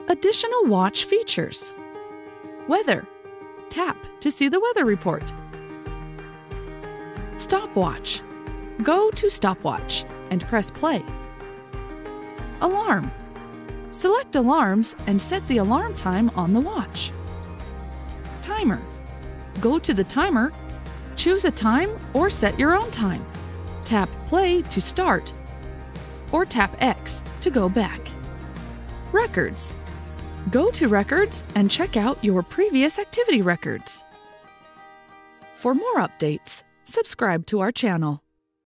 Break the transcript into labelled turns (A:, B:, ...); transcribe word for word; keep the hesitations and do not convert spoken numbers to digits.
A: Additional watch features. Weather. Tap to see the weather report. Stopwatch. Go to Stopwatch and press play. Alarm. Select alarms and set the alarm time on the watch. Timer. Go to the timer, choose a time or set your own time. Tap play to start or tap X to go back. Records. Go to Records and check out your previous activity records. For more updates, subscribe to our channel.